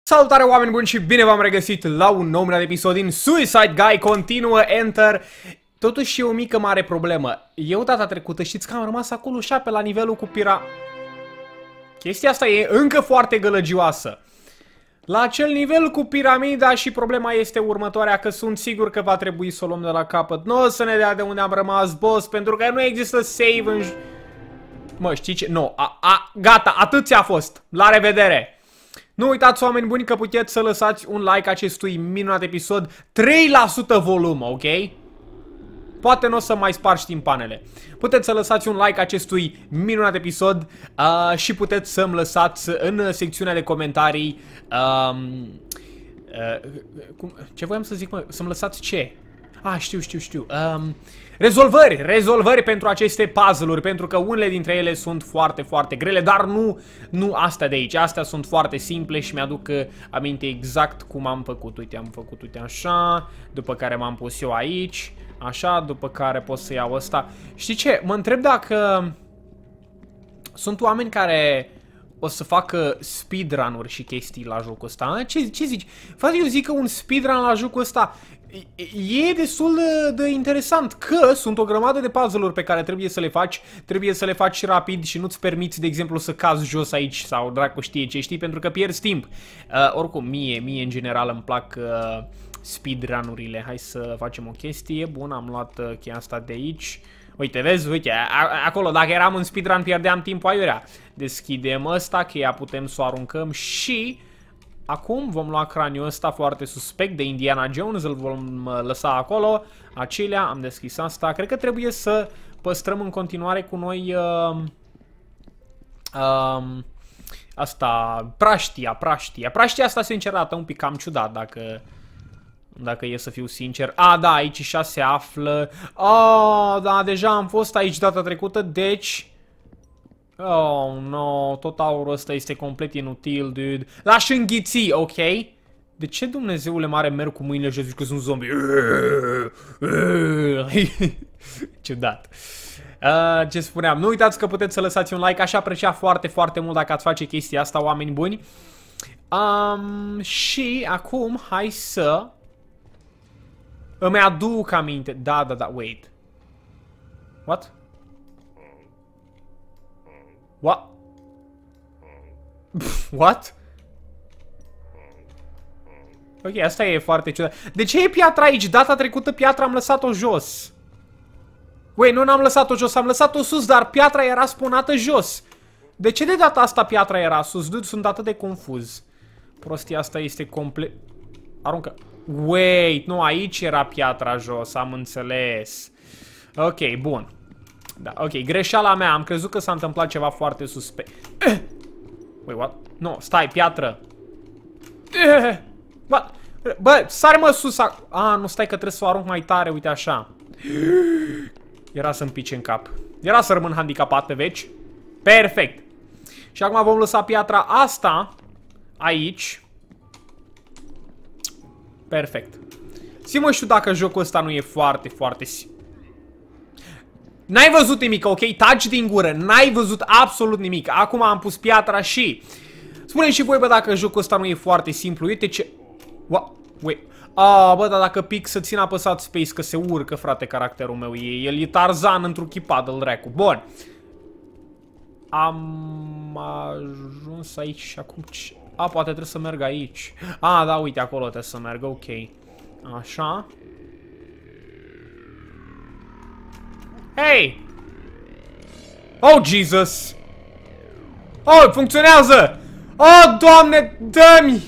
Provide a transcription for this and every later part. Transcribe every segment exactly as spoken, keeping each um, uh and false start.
Salutare oameni buni și bine v-am regăsit la un nou minut episod din Suicide Guy. Continuă Enter. Totuși e o mică mare problemă. Eu data trecută știți că am rămas acolo și pe la nivelul cu pira... Chestia asta e încă foarte gălăgioasă. La acel nivel cu piramida și problema este următoarea, că sunt sigur că va trebui să o luăm de la capăt. Nu o să ne dea de unde am rămas, boss, pentru că nu există save în... Mă, știi ce? Nu, a, a, gata, atât ți-a fost. La revedere! Nu uitați, oameni buni, că puteți să lăsați un like acestui minunat episod. trei la sută volum, ok? Poate nu o să mai spargi timpanele. Puteți să lăsați un like acestui minunat episod uh, și puteți să-mi lăsați în secțiunea de comentarii um, uh, cum, ce voiam să zic, mă? Să-mi lăsați ce? Ah, știu, știu, știu. Um, rezolvări, rezolvări pentru aceste puzzle-uri, pentru că unele dintre ele sunt foarte, foarte grele, dar nu, nu astea de aici. Astea sunt foarte simple și mi-aduc aminte exact cum am făcut. Uite, am făcut, uite, așa, după care m-am pus eu aici, așa, după care pot să iau ăsta. Știi ce? Mă întreb dacă sunt oameni care o să facă speedrun-uri și chestii la jocul ăsta. Ce, ce zici? Frate, eu zic că un speedrun la jocul ăsta e destul de, de interesant, că sunt o grămadă de puzzle-uri pe care trebuie să le faci, trebuie să le faci rapid și nu-ți permiți, de exemplu, să cazi jos aici sau dracu știe ce, știi, pentru că pierzi timp. Uh, oricum, mie, mie în general îmi plac uh, speedrun-urile. Hai să facem o chestie. Bun, am luat uh, cheia asta de aici. Uite, vezi, uite, a, acolo, dacă eram în speedrun, pierdeam timpul aiurea. Deschidem ăsta, cheia putem să o aruncăm și... Acum vom lua craniul ăsta foarte suspect de Indiana Jones, îl vom lăsa acolo. Acelea, am deschis asta. Cred că trebuie să păstrăm în continuare cu noi uh, uh, asta, praștia, praștia. Praștia asta, sincer, arată un pic cam ciudat, dacă, dacă e să fiu sincer. A, da, aici și se află. A, da, deja am fost aici data trecută, deci... Oh, no, tot aurul ăsta este complet inutil, dude. L-aș înghiți, ok? De ce Dumnezeule mare merg cu mâinile și zic că sunt zombie? Ciudat. Uh, ce spuneam? Nu uitați că puteți să lăsați un like, aș aprecia foarte, foarte mult dacă ați face chestia asta, oameni buni. Um, și acum, hai să... Îmi aduc aminte. Da, da, da, wait. What? What? What? Ok, asta e foarte ciudat. De ce e piatra aici? Data trecută piatra am lăsat-o jos. Ui, nu n-am lăsat-o jos, am lăsat-o sus, dar piatra era spunată jos. De ce de data asta piatra era sus? Dude, sunt atât de confuz. Prostia asta este complet... Aruncă. Wait, nu, aici era piatra jos, am înțeles. Ok, bun. Da, ok, greșeala mea, am crezut că s-a întâmplat ceva foarte suspect. Eh! Wait, what? Nu, stai, piatră. Eh! What? Bă, sare-mă sus. A, ah, nu, stai că trebuie să o arunc mai tare, uite așa. Era să-mi pice în cap. Era să rămân handicapat pe veci. Perfect. Și acum vom lăsa piatra asta aici. Perfect. Zi-mă, știu dacă jocul ăsta nu e foarte, foarte... N-ai văzut nimic, ok? Taci din gură, n-ai văzut absolut nimic. Acum am pus piatra și... Spune-mi și voi, bă, dacă jocul ăsta nu e foarte simplu. Uite ce... What? Wait. Ah, bă, dar dacă pic să țin apăsat space, că se urcă, frate, caracterul meu. E, el e Tarzan într-un chipad, îl recu. Bun. Am ajuns aici și acum ce... A, poate trebuie să merg aici. Ah, da, uite, acolo trebuie să merg, ok. Așa. Hey! Oh, Jesus! Oh, funcționează! Oh, Doamne, dă-mi!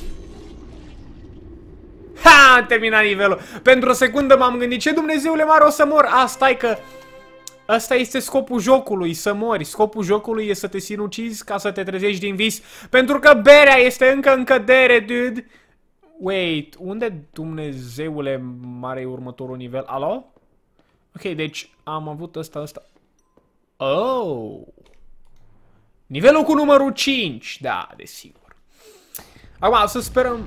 Ha, am terminat nivelul. Pentru o secundă m-am gândit, ce Dumnezeule mare, o să mor. Ah, stai că... Ăsta este scopul jocului, să mori. Scopul jocului e să te sinucizi ca să te trezești din vis. Pentru că berea este încă în cădere, dude. Wait, unde Dumnezeule mare e următorul nivel? Alo? Ok, deci am avut ăsta, ăsta. Oh! Nivelul cu numărul cinci. Da, desigur. Acum, să sperăm...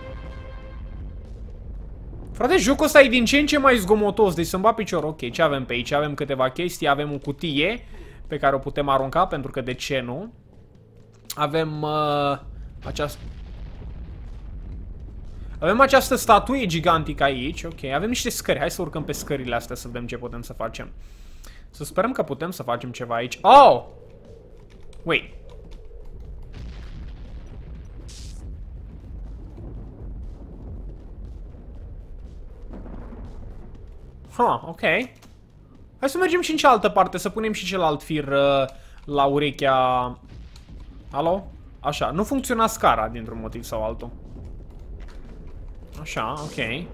Frate, jocul ăsta e din ce în ce mai zgomotos, deci să-mi bat picior. Ok, ce avem pe aici? Avem câteva chestii, avem o cutie pe care o putem arunca, pentru că de ce nu? Avem uh, această... Avem această statuie gigantică aici. Ok, avem niște scări. Hai să urcăm pe scările astea să vedem ce putem să facem. Să sperăm că putem să facem ceva aici. Oh! Wait. Ha, huh, ok. Hai să mergem și în cealaltă parte, să punem și celălalt fir uh, la urechea... Alo? Așa, nu funcționa scara dintr-un motiv sau altul. Așa, ok.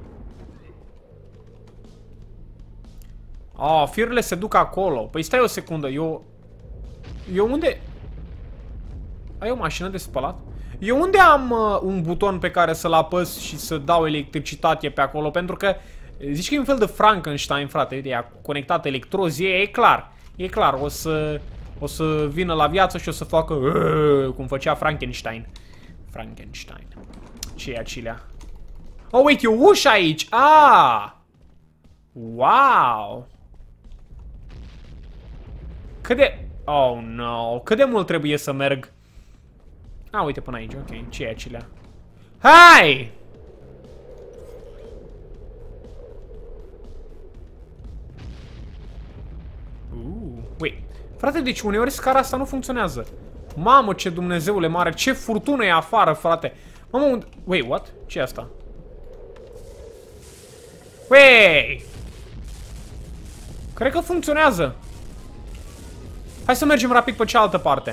Oh, firele se duc acolo. Păi stai o secundă, eu... Eu unde... Ai o mașină de spălat? Eu unde am uh, un buton pe care să-l apăs și să dau electricitate pe acolo? Pentru că zici că e un fel de Frankenstein, frate. Uite, a conectat electrozii, e clar. E clar, o să... O să vină la viață și o să facă... Uh, cum făcea Frankenstein. Frankenstein. Ce e acelea? Oh, uite, e o ușă aici! Ah! Wow! Cât de... Oh, no! Cât de mult trebuie să merg? Ah, uite până aici, ok. Ce e acelea? Hai! Uh, wait. Frate, deci uneori scara asta nu funcționează. Mamă, ce Dumnezeule mare, ce furtună e afară, frate. Mamă, unde... Wait, what? Ce e asta? Wait! Cred că funcționează. Hai să mergem rapid pe cealaltă parte.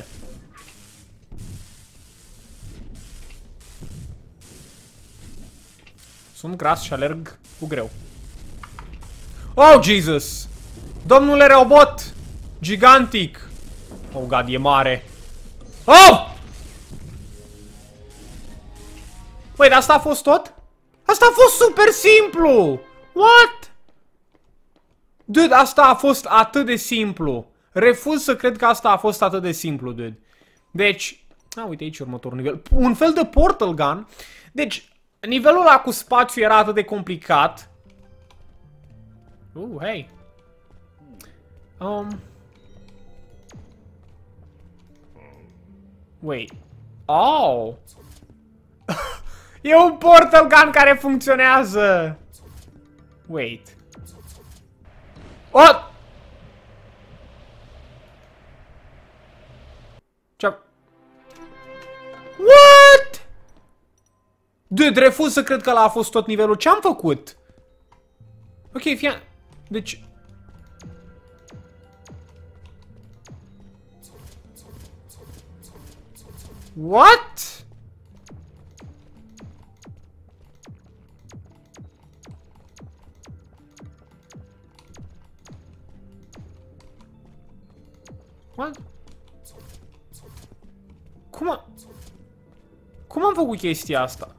Sunt gras și alerg cu greu. Oh, Jesus! Domnule robot! Gigantic! Oh, God, e mare. Oh! Păi, dar asta a fost tot? Asta a fost super simplu! What? Dude, asta a fost atât de simplu. Refuz să cred că asta a fost atât de simplu, dude. Deci... A, uite aici următorul nivel. Un fel de portal gun. Deci, nivelul ăla cu spațiu era atât de complicat. Uh, hey. Um... Wait. Oh! E un portal gun care funcționează! Wait. What? Ce? What? Dude, refuz să cred că ăla a fost tot nivelul. Ce-am făcut? Ok, fie... Deci... What? What? Cum a... Cum am făcut chestia asta?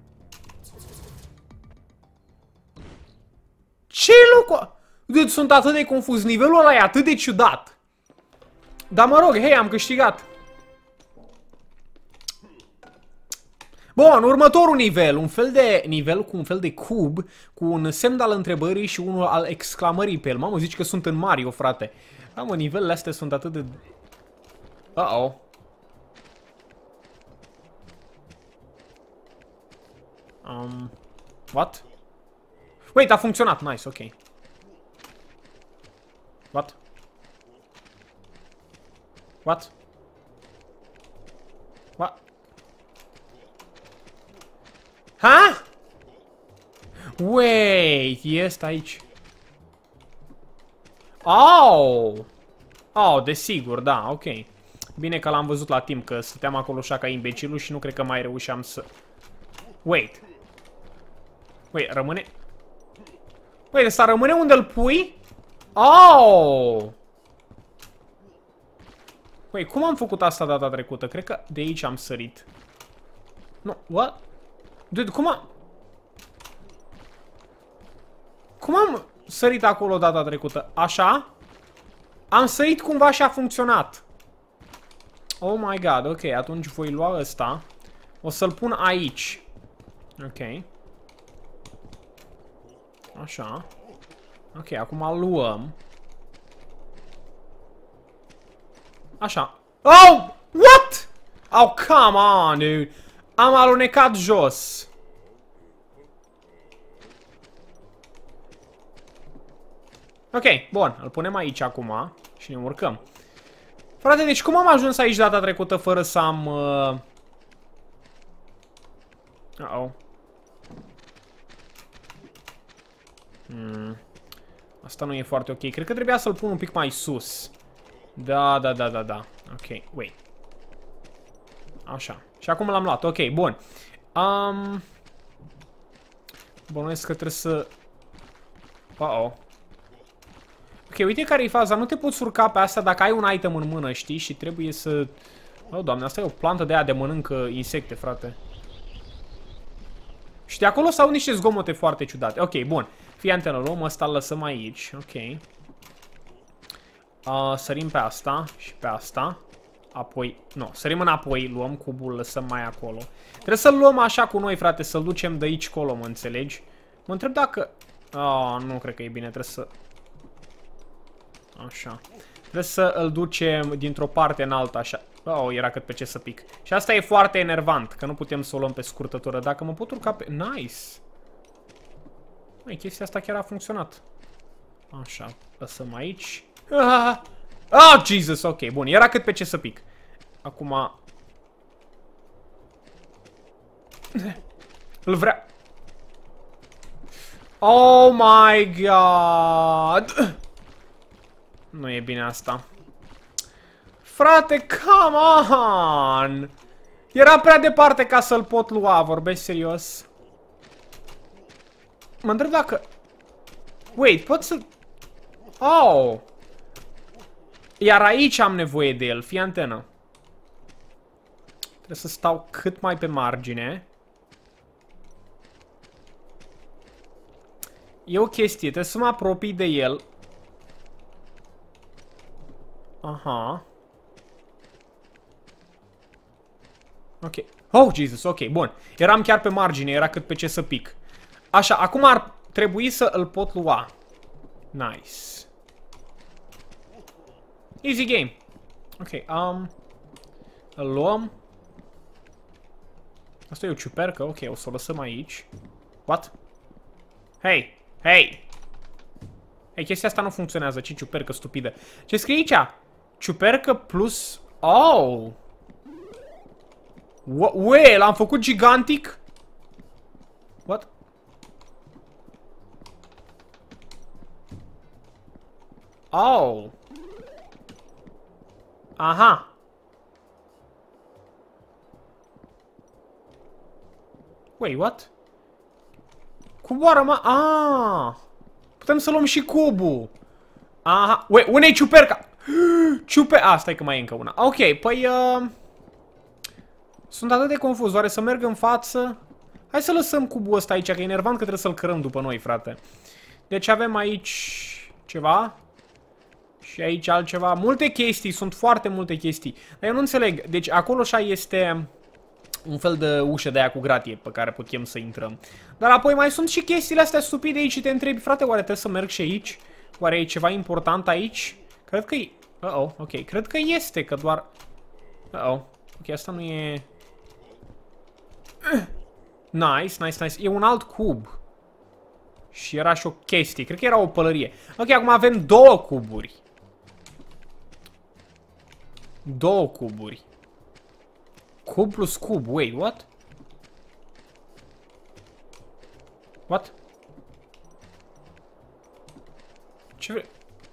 Ce loc? Deci sunt atât de confuz. Nivelul ăla e atât de ciudat. Dar mă rog, hei, am câștigat. Bun, următorul nivel, un fel de nivel cu un fel de cub, cu un semn al întrebării și unul al exclamării pe el. Mamă, zici că sunt în Mario, frate. Mamă, nivelele astea sunt atât de... Uh-oh. Um, what? Wait, a funcționat, nice, ok. What? What? What? Ha? Wait, este aici. Oh! Oh, desigur, da, ok. Bine că l-am văzut la timp, că stăteam acolo așa ca imbecilul și nu cred că mai reușeam să... Wait. Wait, rămâne... Wait, ăsta rămâne unde îl pui? Oh! Wait, cum am făcut asta data trecută? Cred că de aici am sărit. Nu, what? Dude, cum am... Cum am sărit acolo data trecută? Așa? Am sărit cumva și a funcționat. Oh my god, ok, atunci voi lua ăsta. O să-l pun aici. Ok. Așa. Ok, acum îl luăm. Așa. Oh! What? Oh, come on, dude. Am alunecat jos. Ok, bun. Îl punem aici acum și ne urcăm. Frate, deci cum am ajuns aici data trecută fără să am... Uh... Uh-oh. Hmm. Asta nu e foarte ok. Cred că trebuia să-l pun un pic mai sus. Da, da, da, da, da. Ok, wait. Așa. Și acum l-am luat. Ok, bun. Um... Bănuiesc că trebuie să... Uh-oh. Ok, uite care e faza. Nu te poți urca pe asta dacă ai un item în mână, știi? Și trebuie să... Oh, doamne, asta e o plantă de aia de mănâncă insecte, frate. Și de acolo s-au niște zgomote foarte ciudate. Ok, bun. Fii antenă, luăm ăsta, îl lăsăm aici. Ok. Uh, sărim pe asta și pe asta. Apoi, nu, sărim înapoi, luăm cubul, lăsăm mai acolo. Trebuie să-l luăm așa cu noi, frate, să-l ducem de aici colo, mă înțelegi? Mă întreb dacă... Oh, nu cred că e bine, trebuie să... Așa. Trebuie să îl ducem dintr-o parte în alta, așa. Oh, era cât pe ce să pic. Și asta e foarte enervant, că nu putem să o luăm pe scurtătură. Dacă mă pot urca pe... Nice! Măi, chestia asta chiar a funcționat. Așa, lăsăm aici. Ah! Oh, Jesus! Ok, bun, era cât pe ce să pic. Acum... Îl vrea... Oh my God! Nu e bine asta. Frate, come on! Era prea departe ca să-l pot lua, vorbesc serios. Mă întreb dacă... Wait, pot să... Oh! Iar aici am nevoie de el, fii antenă. Trebuie să stau cât mai pe margine. E o chestie, trebuie să mă apropii de el. Aha. Ok. Oh, Jesus, ok, bun. Eram chiar pe margine, era cât pe ce să pic. Așa, acum ar trebui să îl pot lua. Nice. Easy game. Ok, um... îl luăm. Asta e o ciupercă, ok, o să o lăsăm aici. What? Hey, hey! Hey, chestia asta nu funcționează, ce ciupercă stupidă. Ce scrie aici? Ciupercă plus... Oh! Ue, l-am făcut gigantic? What? Oh! Aha! Wait, what? Coboară, mă... Ah! Putem să luăm și cubul. Aha. Wait, unde-i ciuperca? Ciupe... Ah, stai că mai e încă una. Ok, păi... Uh... Sunt atât de confuz. Oare să merg în față? Hai să lăsăm cubul ăsta aici, că e enervant că trebuie să-l cărăm după noi, frate. Deci avem aici ceva. Și aici altceva. Multe chestii, sunt foarte multe chestii. Dar eu nu înțeleg. Deci acolo așa este un fel de ușă de aia cu gratie pe care putem să intrăm. Dar apoi mai sunt și chestiile astea stupide aici și te întrebi, frate, oare trebuie să merg și aici? Oare e ceva important aici? Cred că e... Uh-oh, ok. Cred că este, că doar... Uh-oh. Ok, asta nu e... Nice, nice, nice. E un alt cub. Și era și o chestie. Cred că era o pălărie. Ok, acum avem două cuburi. Două cuburi. Cub plus cub. Wait, what? What? Ce vrei?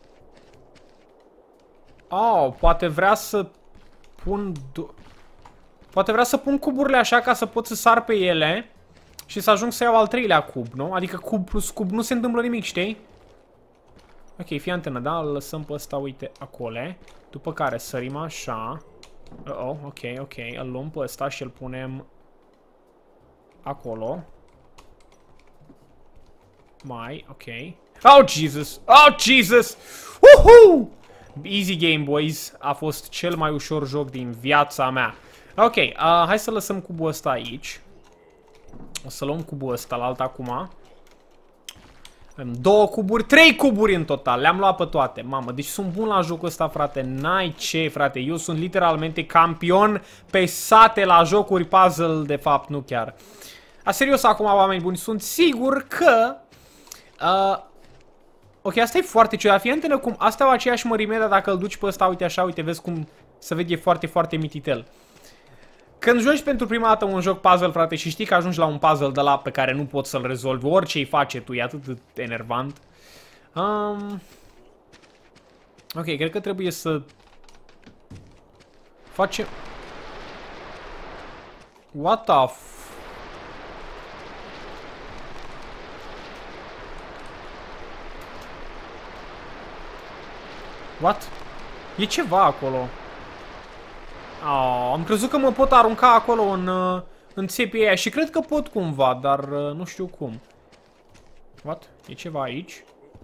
Oh, poate vrea să pun... Poate vrea să pun cuburile așa ca să pot să sar pe ele și să ajung să iau al treilea cub, nu? Adică cub plus cub nu se întâmplă nimic, știi? Ok, fii antenă, da? Îl lăsăm pe ăsta, uite, acolo. După care sărim așa. Uh oh, ok, ok. Îl luăm pe ăsta și îl punem acolo. Mai, ok. Oh, Jesus! Oh, Jesus! Woohoo! Easy game, boys. A fost cel mai ușor joc din viața mea. Ok, uh, hai să lăsăm cubul ăsta aici. O să luăm cubul ăsta la alt acum. Avem două cuburi, trei cuburi în total. Le-am luat pe toate. Mamă, deci sunt bun la jocul ăsta, frate. N-ai ce, frate. Eu sunt literalmente campion pe sate la jocuri puzzle, de fapt, nu chiar. A, serios, acum, oameni buni, sunt sigur că... Uh, Ok, asta e foarte ciudat. Fii atentă cum astea au aceeași mărime, dar dacă îl duci pe ăsta, uite așa, uite, vezi cum se vede foarte, foarte mititel. Când joci pentru prima dată un joc puzzle, frate, și știi că ajungi la un puzzle de la pe care nu poți să-l rezolvi, orice îi face tu, e atât de enervant. Um... Ok, cred că trebuie să facem... What the f... What? E ceva acolo. Oh, am crezut că mă pot arunca acolo în, în țepii aia și cred că pot cumva, dar nu știu cum. What? E ceva aici?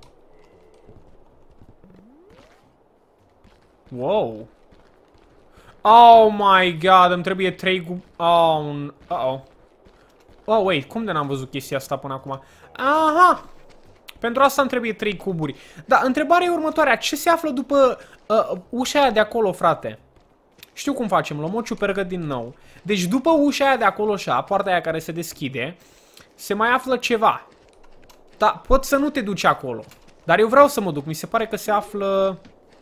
Wow. Oh my god, îmi trebuie trei gu... Oh, uh oh. Oh, wait, cum de n-am văzut chestia asta până acum? Aha! Pentru asta îmi trebuie trei cuburi. Dar întrebarea e următoarea. Ce se află după uh, ușa aia de acolo, frate? Știu cum facem. Luăm o ciupercă din nou. Deci după ușa aia de acolo, așa, poarta aia care se deschide, se mai află ceva. Dar poți să nu te duci acolo. Dar eu vreau să mă duc. Mi se pare că se află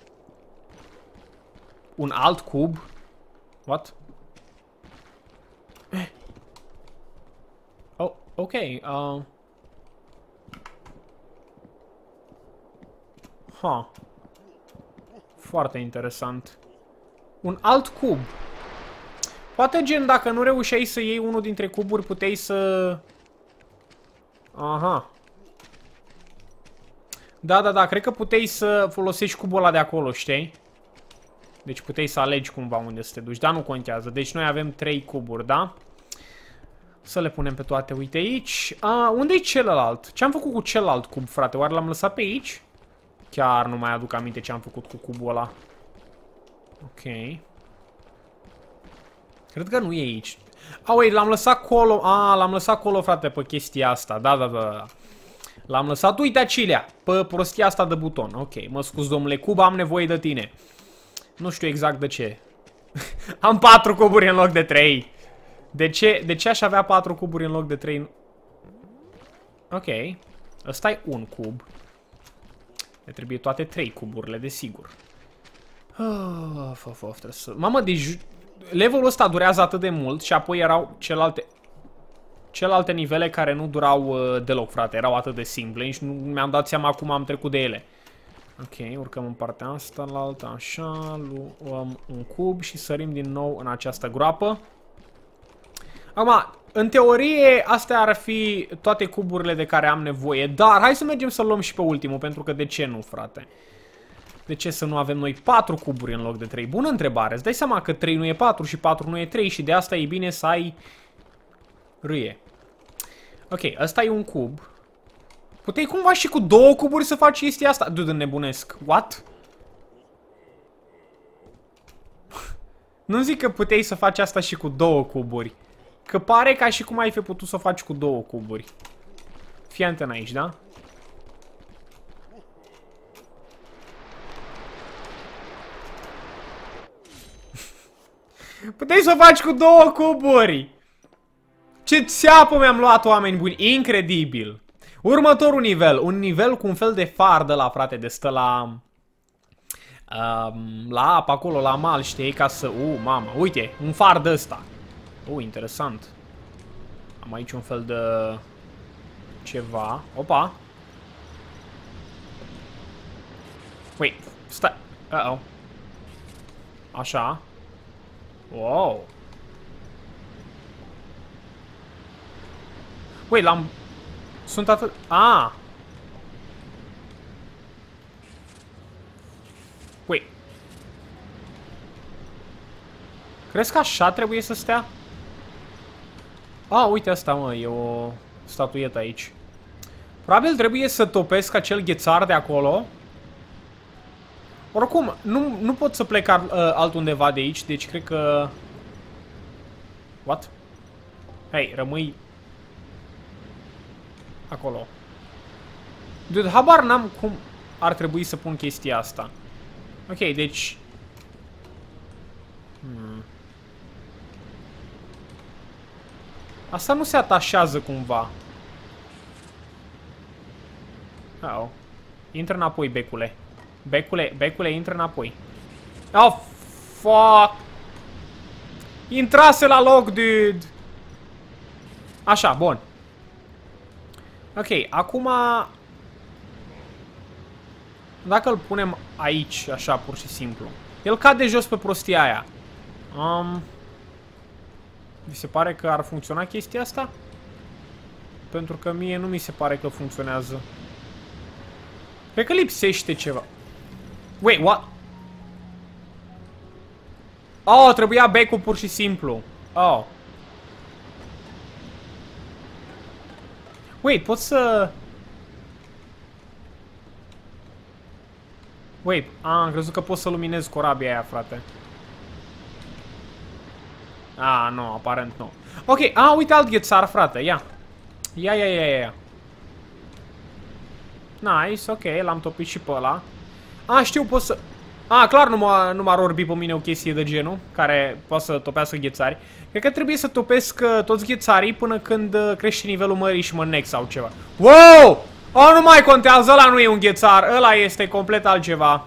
un alt cub. What? Eh. Oh, ok. Uh... Ha. Foarte interesant. Un alt cub. Poate gen dacă nu reușeai să iei unul dintre cuburi, puteai să... Aha. Da, da, da, cred că puteai să folosești cubul ăla de acolo, știi? Deci puteai să alegi cumva unde să te duci, dar nu contează. Deci noi avem trei cuburi, da? Să le punem pe toate, uite aici. A, unde e celălalt? Ce am făcut cu celălalt cub, frate? Oare l-am lăsat pe aici? Chiar nu mai aduc aminte ce am făcut cu cubul ăla. Ok. Cred că nu e aici. A, uite, l-am lăsat acolo. A, l-am lăsat acolo, frate, pe chestia asta. Da, da, da. L-am lăsat, uite, acilea, pe prostia asta de buton. Ok, mă scuz, domnule cub, am nevoie de tine. Nu știu exact de ce. Am patru cuburi în loc de trei. De ce, de ce aș avea patru cuburi în loc de trei? Ok. Ăsta e un cub. Ne trebuie toate trei cuburile, desigur. Of, of, of, trebuie să... Mamă, deci levelul ăsta durează atât de mult și apoi erau celelalte... Celelalte nivele care nu durau uh, deloc, frate. Erau atât de simple și nu mi-am dat seama cum am trecut de ele. Ok, urcăm în partea asta, la alta, așa, luăm un cub și sărim din nou în această groapă. Acum, în teorie, astea ar fi toate cuburile de care am nevoie, dar hai să mergem să luăm și pe ultimul, pentru că de ce nu, frate? De ce să nu avem noi patru cuburi în loc de trei? Bună întrebare, îți dai seama că trei nu e patru și patru nu e trei și de asta e bine să ai râie. Ok, ăsta e un cub. Puteai cumva și cu două cuburi să faci chestia asta? Du-te, nebunesc. What? Nu zic că puteai să faci asta și cu două cuburi. Că pare ca și cum ai fi putut să o faci cu două cuburi. Fii atent aici, da? Puteai să o faci cu două cuburi! Ce țeapă mi-am luat, oameni buni! Incredibil! Următorul nivel. Un nivel cu un fel de far de la, frate, de stă la... Um, la apă acolo, la mal, știi? Ca să... Uh, mamă, uite, un far de ăsta. Uh, interesant. Am aici un fel de... ceva. Opa! Wait, stai. Uh-oh. Așa. Wow. Wait, l-am... Sunt atât... Ah! Wait. Crezi că așa trebuie să stea? Ah, uite asta, mă, e o statuietă aici. Probabil trebuie să topesc acel ghețar de acolo. Oricum, nu, nu pot să plec uh, altundeva de aici, deci cred că... What? Hei, rămâi... acolo. Dude, habar n-am cum ar trebui să pun chestia asta. Ok, deci... Hmm. Asta nu se atașează cumva. Uh-oh. Intră înapoi, becule. Becule, becule, intră înapoi. Oh, fuck. Intrase la loc, dude. Așa, bun. Ok, acum... Dacă îl punem aici, așa, pur și simplu. El cade jos pe prostia aia. Um, mi se pare că ar funcționa chestia asta? Pentru că mie nu mi se pare că funcționează. Cred că lipsește ceva. Wait, what? Oh, trebuia back-ul pur și simplu. Oh. Wait, pot să... Wait, ah, am crezut că pot să luminez corabia aia, frate. Ah, nu, aparent nu. Ok, ah, uite alt ghețar, frate, ia. Ia, ia, ia, ia. Nice, ok, l-am topit și pe ăla. Ah, știu, pot să... Ah, clar nu m-a nu m-ar orbi pe mine o chestie de genul, care poate să topească ghețari. Cred că trebuie să topesc uh, toți ghețarii până când uh, crește nivelul mării și mă nec sau ceva. Wow! Oh, nu mai contează, ăla nu e un ghețar, ăla este complet altceva.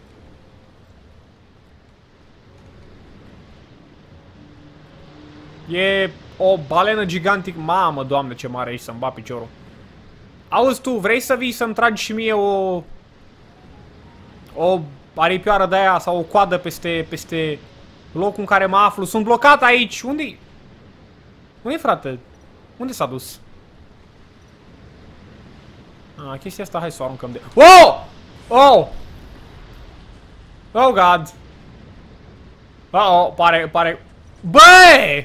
E o balenă gigantic. Mamă, doamne, ce mare ești, să-mi bat piciorul. Auzi tu, vrei să vii să-mi tragi și mie o... O aripioară de aia sau o coadă peste, peste locul în care mă aflu? Sunt blocat aici. Unde-i? Unde-i, frate? Unde s-a dus? Ah, chestia asta, hai să o aruncăm de... Oh! Oh! Oh, God! Uh oh, pare, pare... Băi!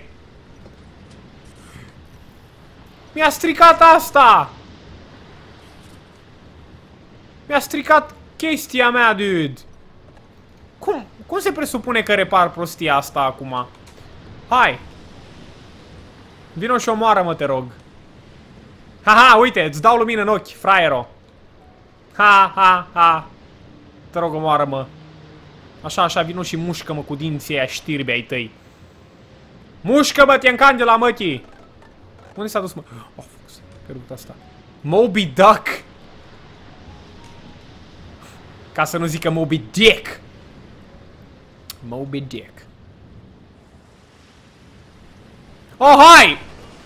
Mi-a stricat asta! Mi-a stricat chestia mea, dude! Cum? Cum se presupune că repar prostia asta acum? Hai! Vino și omoară-mă, te rog. Haha, uite, îți dau lumină în ochi, fraiero. Ha, ha, ha. Te rog, omoară-mă. Așa, așa, vino și mușcă-mă cu dinții aia știrbi ai tăi. Mușcă-mă, te-n candela, măchii! Unde s-a dus, mă? Oh, fuck, pierdut asta. Moby Duck! Ca să nu zică Moby Dick! Moby Dick. Oh, hai!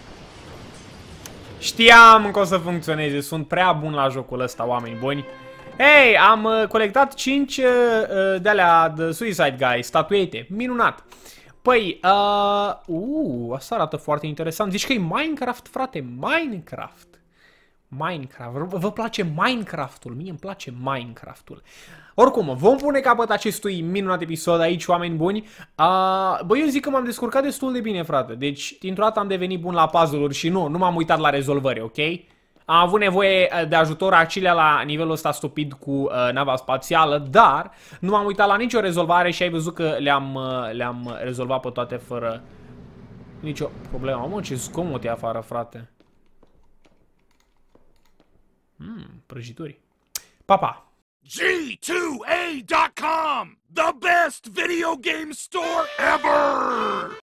Știam că o să funcționeze. Sunt prea bun la jocul ăsta, oameni buni. Hei, am uh, colectat cinci uh, de-alea de Suicide Guy, statuete. Minunat. Păi, uh, uh, asta arată foarte interesant. Zici că e Minecraft, frate? Minecraft. Minecraft. Vă place Minecraftul? Mie îmi place Minecraftul. Oricum, vom pune capăt acestui minunat episod aici, oameni buni. Uh, bă, eu zic că m-am descurcat destul de bine, frate. Deci, dintr-o dată am devenit bun la puzzle-uri și nu, nu m-am uitat la rezolvări, ok? Am avut nevoie de ajutor acelea la nivelul ăsta stupid cu uh, nava spațială, dar nu m-am uitat la nicio rezolvare și ai văzut că le-am uh, le-am rezolvat pe toate fără nicio problemă. Mă, ce zgomot e afară, frate. Mm, prăjituri. Pa, pa! G two A dot com, the best video game store ever!